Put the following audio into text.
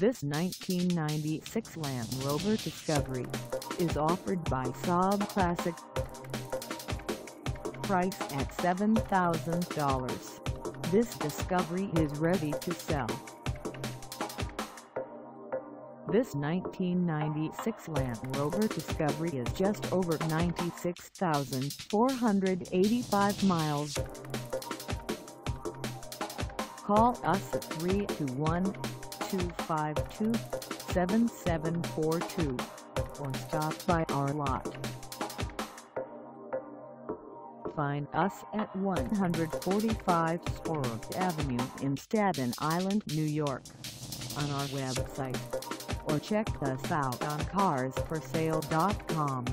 This 1996 Land Rover Discovery is offered by Saab Classic. Price at $7,000. This Discovery is ready to sell. This 1996 Land Rover Discovery is just over 96,485 miles. Call us at 321-252-7742 or stop by our lot. Find us at 145 Storer Avenue in Staten Island, New York, on our website, or check us out on carsforsale.com.